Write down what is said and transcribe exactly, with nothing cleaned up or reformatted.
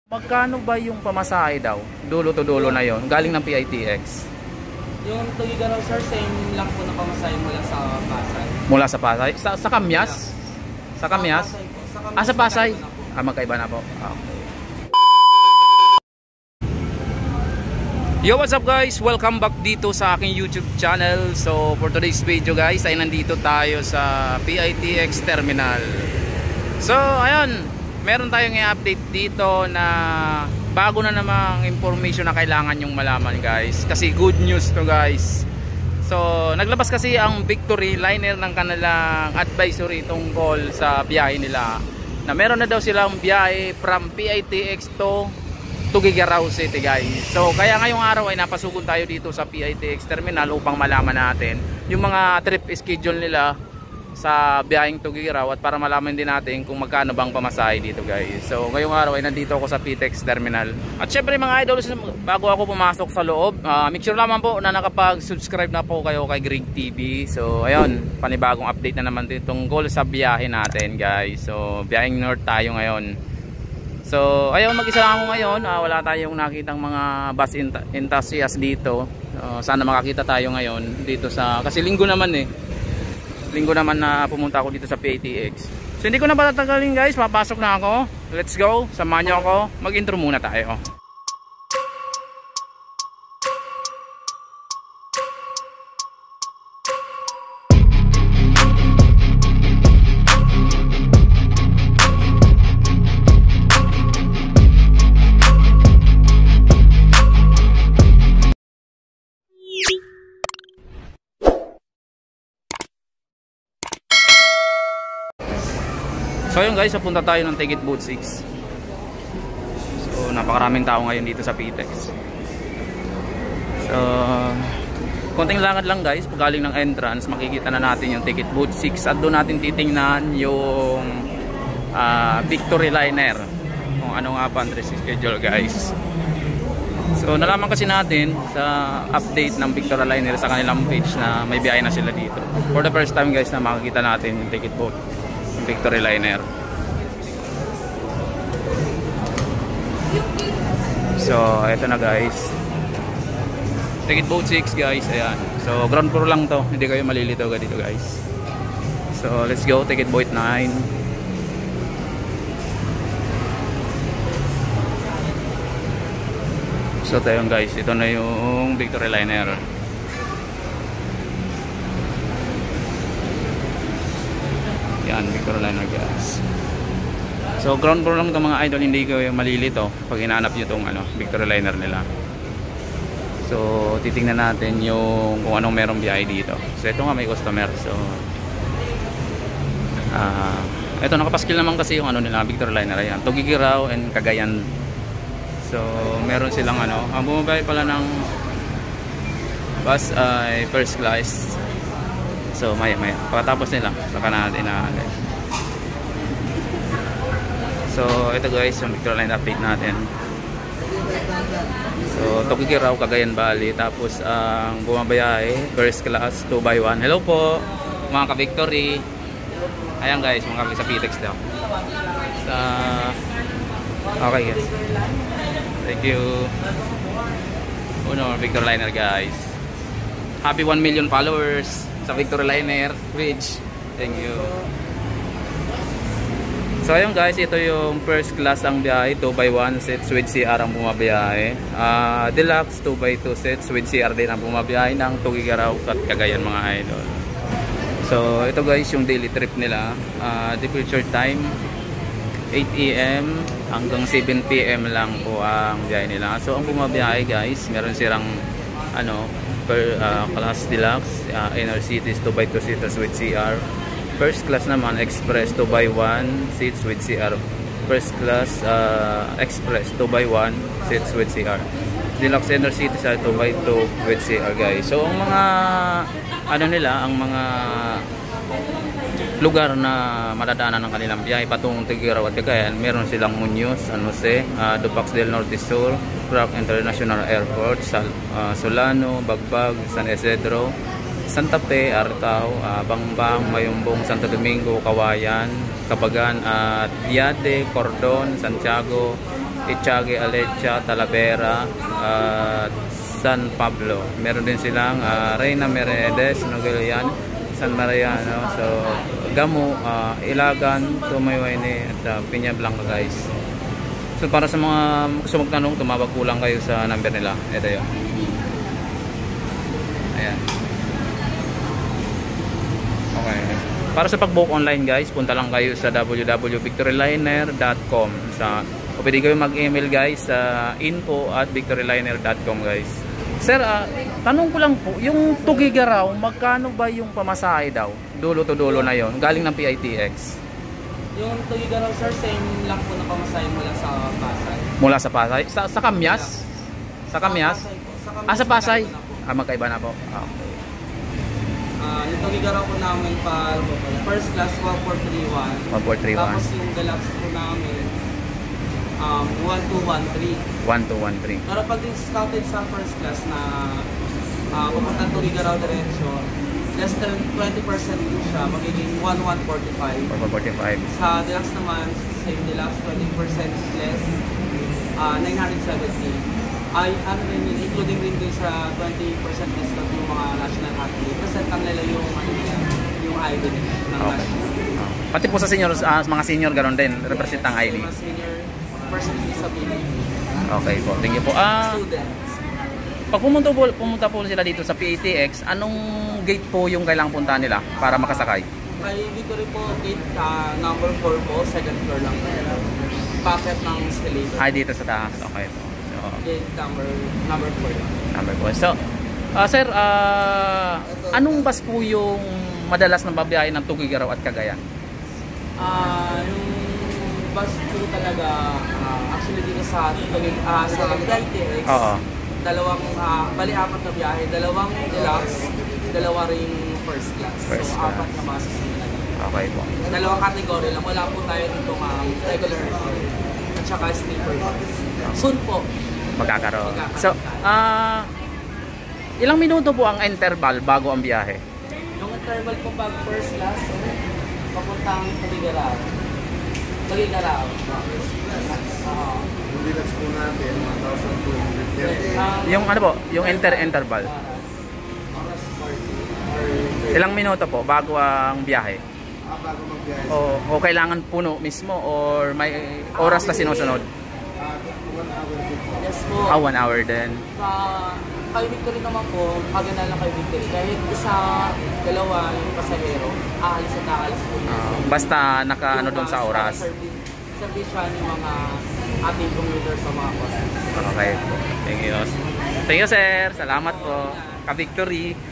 Magkano ba yung pamasahe daw? Dulo to dulo na yon, galing ng P I T X. Yung Tugigan raw sir, same lang po na pamasahe mula sa Pasay. Mula sa Pasay? Sa, sa Kamyas? Sa Kamyas? Ah, sa Pasay? Ah, magkaiba na po. Okay. Yo, what's up guys? Welcome back dito sa aking YouTube channel. So for today's video guys, ay nandito tayo sa P I T X Terminal. So ayun, meron tayong i-update dito na bago na namang information na kailangan yung malaman guys. Kasi good news to guys. So naglabas kasi ang Victory Liner ng kanilang advisory tungkol sa biyahe nila, na meron na daw silang biyahe from P I T X to Tugigarao City guys. So kaya ngayong araw ay napasugon tayo dito sa P I T X Terminal upang malaman natin yung mga trip schedule nila sa biyaheng Tugigarao, at para malaman din natin kung magkano bang pamasahe dito guys. So ngayong araw ay nandito ako sa P I T X Terminal. At syempre mga idol, bago ako pumasok sa loob, uh, make sure naman po na nakapag-subscribe na po kayo kay Greg T V. So ayun, panibagong update na naman dito tungkol sa biyahe natin guys. So biyaheng North tayo ngayon. So ayun, mag-isa lang ako ngayon, uh, wala tayong nakitang mga bus enthusiast dito. uh, Sana makakita tayo ngayon dito sa, kasi linggo naman eh Linggo naman na pumunta ako dito sa P I T X. So hindi ko na patatagalin guys, papasok na ako. Let's go, samahan niyo ako, mag-intro muna tayo. So yun guys, papunta tayo ng Ticket Booth six. So napakaraming tao ngayon dito sa P I T X. So konting lakad lang guys, pag galing ng entrance makikita na natin yung Ticket Booth six, at doon natin titingnan yung uh, Victory Liner, kung ano nga pa ang schedule guys. So nalaman kasi natin sa update ng Victory Liner sa kanilang page na may biyahe na sila dito. For the first time guys na makikita natin yung Ticket Booth Victory Liner. So eto na guys, Ticket Booth six guys, ayan. So ground floor lang to, hindi kayo malilito dito guys. So let's go, Ticket Booth nine. So tayo guys, ito na yung Victory Liner. Yan, Victory Liner guys. So ground floor lang itong mga idol, hindi ko yung malilito pag hinahanap nyo itong ano, Victory Liner nila. So titingnan natin yung kung anong merong biyahe dito. So ito nga may customer. So uh, ito nakapaskil naman kasi yung ano nila, Victory Liner. Ayan, Tugigarao and Cagayan. So meron silang ano, ang bumabay pala ng bus ay uh, first class. So maya maya pagkatapos nila saka natin na. So ito guys yung Victory Liner update natin. So Tugigarao, Cagayan Valley, tapos ang uh, bumabiyahe first class two by one. Hello po mga ka-Victory. Ayan guys, mga kami sa P I T X daw. Sa okay guys, thank you. Uno Victory Liner guys. Happy one million followers sa Victory Liner Bridge. Thank you. So ayun guys, ito yung first class ang biyahe, two by one sets with C R ang bumabiyahe. uh, Deluxe two by two sets with C R din ang bumabiyahe ng Tugigarao at Cagayan mga idol. So ito guys yung daily trip nila. uh, Departure time eight A M hanggang seven P M lang po ang biyahe nila. So ang bumabiyahe guys, meron silang ano per uh, class deluxe, uh, inner cities two by two seats with C R. First class naman express two by one seats with C R. First class uh, express two by one seats with C R. Deluxe inner cities are two by two with C R guys. So ang mga ano nila, ang mga lugar na madadaanan ng kanilang biyahe patungong Tugigarao at Cagayan, meron silang Muñoz, San Jose, uh, Dupax del Norte Sur, Rock International Airport, Sal, uh, Solano, Bagbag, San Isidro, Santa Fe, Artao, uh, Bangbang, Mayumbong, Santo Domingo, Kawayan, Kabagan at Yade, Cordon, Santiago, Echagui, Alecha, Talavera, at San Pablo. Meron din silang uh, Reina Mercedes, Nogalian, San Mariano, so Gamo, uh, Ilagan, Tumayuani, at uh, Piña Blanca guys. So para sa mga gusto magtanong, tumawag po lang kayo sa number nila. Ito yun. Ayan. Okay. Para sa pag-book online guys, punta lang kayo sa w w w dot victoryliner dot com. Sa, o pwede kayo mag-email guys sa info at victoryliner dot com guys. Sir, uh, tanong ko lang po, yung Tugigaraw, magkano ba yung pamasahe daw? Dulo to dulo na yon, galing ng P I T X. Yung Tugigaraw sir, same lang po na pamasahe mula sa Pasay. Mula sa Pasay? Sa, sa Kamyas? Sa Kamyas? Sa Pasay po. Sa Kamyas, Ah, sa Pasay? magkaiba na po. Ah, magkaiba na po. Ah, okay. Ah, yung Tugigaraw po namin pa first class one four three one. one four three one. Tapos yung deluxe po namin um, one two one three. one two one three. Pero pag discounted sa first class na uh, pumunta Tugigaraw diretso, less than twenty percent din siya, magiging one one four five. one one four five. Sa deluxe naman, same deluxe, twenty percent less, uh, nine seventy. Ay, ano rin yun, including din din sa twenty percent discount yung mga national athlete. Kasi ang nila yung, ano nila, yung I D nila ng Okay. national. Ah. Pati po sa senior, uh, mga senior ganoon din, represent ang I D. Mga senior person with disability. Okay po, thank you po. Ah, Students. pag pumunta po, pumunta po sila dito sa P A T X, anong gate po yung kailangang puntahan nila para makasakay? Kay Victory po, gate uh, number four po, second floor lang. Packet ng escalator. Ay, dito sa taas. Okay po. So, Gate number number four lang. number po. So, ah, sir, ah, anong bus po yung madalas na babiyahe ng Tugigaraw at Cagayan? Ah, yung bus po talaga, ah, actually dito sa Tugig, ah, sa P I T X, Oo. dalawang, ah, bali apat na biyahe, dalawang deluxe, dalawa ring first class. First so, class. apat na buses nila. Okay po. Dalawang category lang. Wala po tayo dito um, regular at saka sleeper bus. Soon po. Magkakaroon. So, ah, ilang minuto po ang interval bago ang biyahe? Yung interval po pag first class, papuntang Tugigaraw. Tugigaraw. Oo. Yung deluxe po natin, one thousand two hundred thirty. Um, Yung ano po, yung inter-interval. Ilang minuto po bago ang biyahe? Ah, bago magbiyahe. O, o kailangan puno mismo or may oras na sinusunod? Ah, one hour din po. Yes po. Ah, one hour din. Sa kay Victory naman po, kagana lang kay Victory. Kahit isa, dalawa yung pasahero, aalis at aalis po. Ah, basta naka ano doon sa oras. Servisya ng mga ating commuter sa mga buses. Okay po. Thank you. Thank you sir. Salamat po. Ka-Victory.